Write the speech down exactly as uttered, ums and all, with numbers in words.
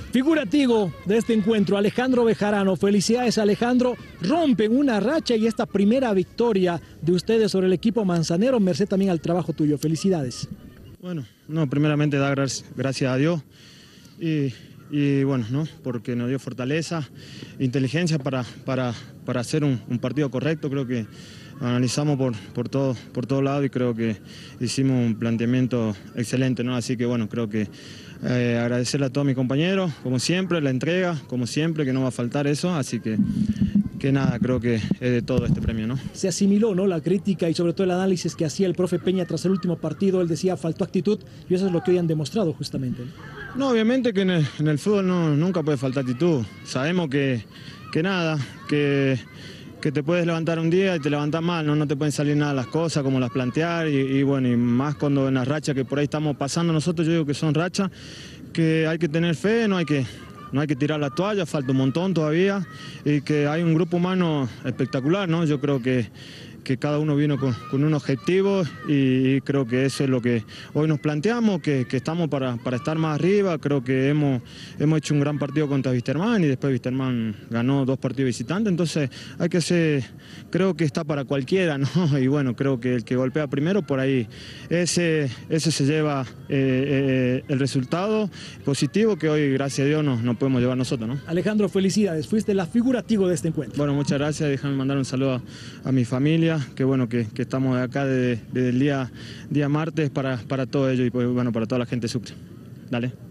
Figurativo de este encuentro, Alejandro Bejarano. Felicidades, Alejandro. Rompen una racha y esta primera victoria de ustedes sobre el equipo manzanero, merced también al trabajo tuyo. Felicidades. Bueno, no, primeramente dar gracias a Dios y, y bueno, ¿no? Porque nos dio fortaleza, inteligencia para, para, para hacer un, un partido correcto. Creo que analizamos por, por todo por todo lado y creo que hicimos un planteamiento excelente, ¿no? Así que bueno, creo que eh, agradecerle a todos mis compañeros, como siempre, la entrega, como siempre, que no va a faltar eso, así que que nada, creo que es de todo este premio, ¿no? Se asimiló, ¿no?, la crítica y sobre todo el análisis que hacía el profe Peña tras el último partido. Él decía, faltó actitud, y eso es lo que hoy han demostrado justamente. No, obviamente que en el, en el fútbol no, nunca puede faltar actitud. Sabemos que, que nada, que, que te puedes levantar un día y te levantas mal, ¿no? No te pueden salir nada las cosas como las plantear y, y bueno, y más cuando en las rachas que por ahí estamos pasando nosotros, yo digo que son rachas, que hay que tener fe, no hay que... No hay que tirar la toalla, falta un montón todavía y que hay un grupo humano espectacular, ¿no? Yo creo que, que cada uno vino con, con un objetivo y, y creo que eso es lo que hoy nos planteamos, que, que estamos para, para estar más arriba. Creo que hemos, hemos hecho un gran partido contra Wisterman y después Wisterman ganó dos partidos visitantes, entonces hay que ser, creo que está para cualquiera, ¿no? Y bueno, creo que el que golpea primero por ahí, ese, ese se lleva eh, eh, el resultado positivo que hoy, gracias a Dios, nos, nos podemos llevar nosotros, ¿no? Alejandro, felicidades, fuiste la figurativo de este encuentro. Bueno, muchas gracias, déjame mandar un saludo a, a mi familia, que bueno que, que estamos acá desde, desde el día, día martes para, para todo ello y pues, bueno, para toda la gente de Sucre. Dale.